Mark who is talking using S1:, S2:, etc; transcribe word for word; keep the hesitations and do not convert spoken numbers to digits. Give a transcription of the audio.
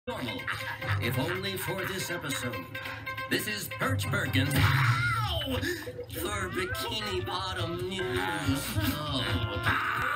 S1: normal, if only for this episode. This is Perch Perkins. Ow! For Bikini Bottom News. Oh.